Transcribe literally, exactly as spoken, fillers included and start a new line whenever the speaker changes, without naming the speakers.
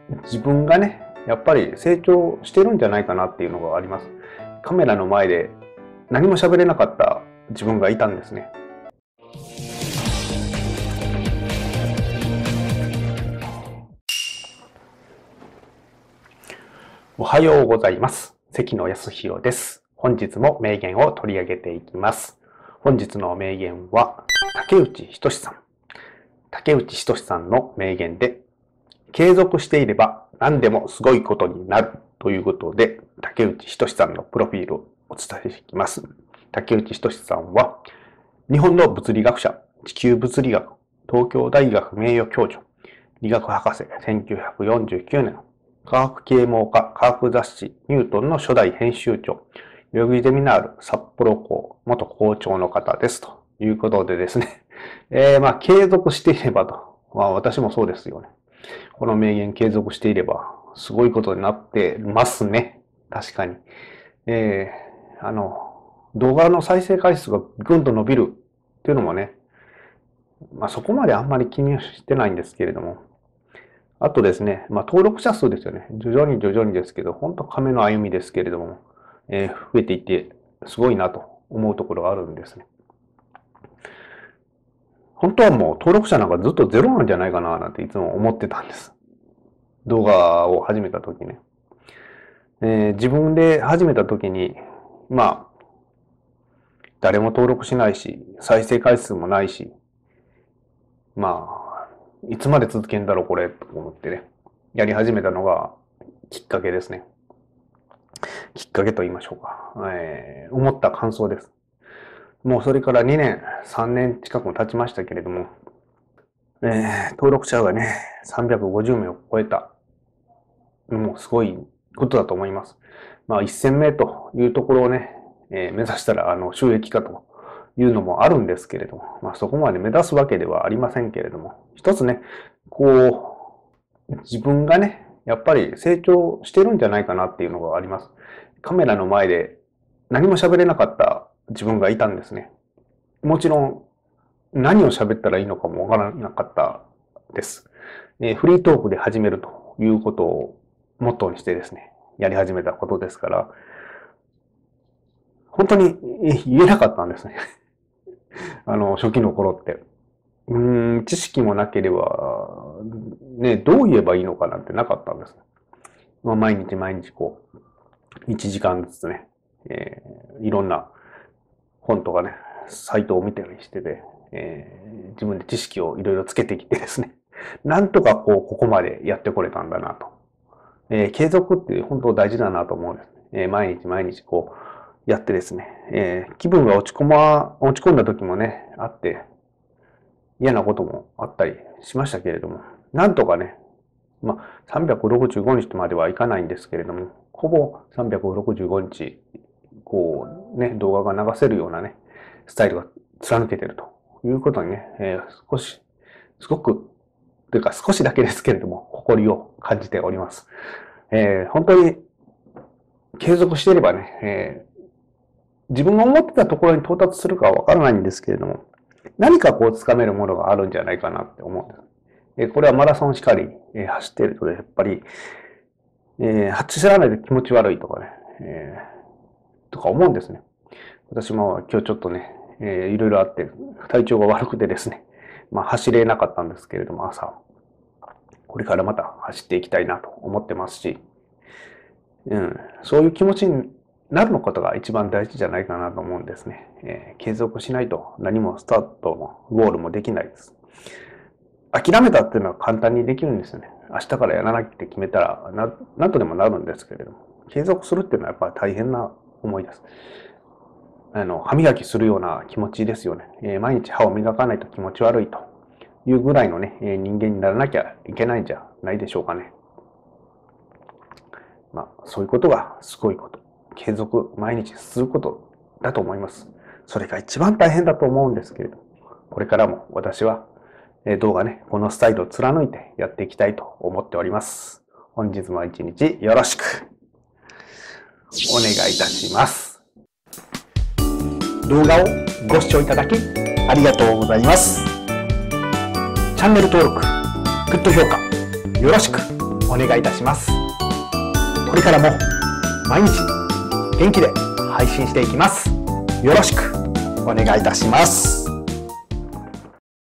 自分がね、やっぱり成長してるんじゃないかなっていうのがあります。カメラの前で何も喋れなかった自分がいたんですね。おはようございます。関野康弘です。本日も名言を取り上げていきます。本日の名言は竹内仁さん。竹内仁さんの名言で、継続していれば何でもすごいことになるということで、竹内仁さんのプロフィールをお伝えしていきます。竹内仁さんは、日本の物理学者、地球物理学、東京大学名誉教授、理学博士、せんきゅうひゃくよんじゅうきゅうねん、科学啓蒙家、科学雑誌ニュートンの初代編集長、代々木ゼミナール札幌校元校長の方ですということでですね、えー、まあ継続していればと、まあ私もそうですよね。この名言継続していればすごいことになってますね。確かに。えー、あの、動画の再生回数がぐんと伸びるっていうのもね、まあそこまであんまり気にしてないんですけれども、あとですね、まあ登録者数ですよね。徐々に徐々にですけど、本当亀の歩みですけれども、えー、増えていってすごいなと思うところがあるんですね。本当はもう登録者なんかずっとゼロなんじゃないかななんていつも思ってたんです。動画を始めた時ね。えー、自分で始めた時に、まあ、誰も登録しないし、再生回数もないし、まあ、いつまで続けんだろうこれと思ってね、やり始めたのがきっかけですね。きっかけと言いましょうか。えー、思った感想です。もうそれからにねん、さんねん近くも経ちましたけれども、えー、登録者がね、さんびゃくごじゅうめいを超えたのもすごいことだと思います。まあ、せんめいというところをね、えー、目指したらあの収益化というのもあるんですけれども、まあ、そこまで目指すわけではありませんけれども、一つね、こう、自分がね、やっぱり成長してるんじゃないかなっていうのがあります。カメラの前で何も喋れなかった自分がいたんですね。もちろん何を喋ったらいいのかもわからなかったです。えー、フリートークで始めるということをモットーにしてですね、やり始めたことですから、本当に言えなかったんですね。あの、初期の頃って。うーん、知識もなければ、ね、どう言えばいいのかなんてなかったんです。まあ、毎日毎日こう、いちじかんずつね、えー、いろんな本とかね、サイトを見たりしてて、えー、自分で知識をいろいろつけてきてですね、なんとかこう、ここまでやってこれたんだなと。えー、継続って本当大事だなと思うんです。えー、毎日毎日こう、やってですね、えー、気分が落ち込ま、落ち込んだ時もね、あって、嫌なこともあったりしましたけれども、なんとかね、まあ、さんびゃくろくじゅうごにちまではいかないんですけれども、ほぼさんびゃくろくじゅうごにち、こうね、動画が流せるようなね、スタイルが貫けてるということにね、えー、少し、すごく、というか少しだけですけれども、誇りを感じております。えー、本当に継続していればね、えー、自分が思ってたところに到達するかはわからないんですけれども、何かこう掴めるものがあるんじゃないかなって思うんです。えー、これはマラソンしかり、えー、走っているとやっぱり、えー、走らないと気持ち悪いとかね、えー、とか思うんですね。私も今日ちょっとね、えー、いろいろあって体調が悪くてですね、まあ走れなかったんですけれども、朝、これからまた走っていきたいなと思ってますし、うん、そういう気持ちになるのことが一番大事じゃないかなと思うんですね。えー、継続しないと何もスタートもゴールもできないです。諦めたっていうのは簡単にできるんですよね。明日からやらなきゃって決めたらな、なんとでもなるんですけれども、継続するっていうのはやっぱり大変な思いです。あの、歯磨きするような気持ちですよね。えー、毎日歯を磨かないと気持ち悪いというぐらいのね、えー、人間にならなきゃいけないんじゃないでしょうかね。まあ、そういうことがすごいこと。継続、毎日することだと思います。それが一番大変だと思うんですけれども、これからも私は動画ね、このスタイルを貫いてやっていきたいと思っております。本日も一日よろしくお願いいたします。動画をご視聴いただきありがとうございます。チャンネル登録、グッド評価よろしく。 お願いいたします。これからも毎日元気で配信していきます。よろしくお願いいたします。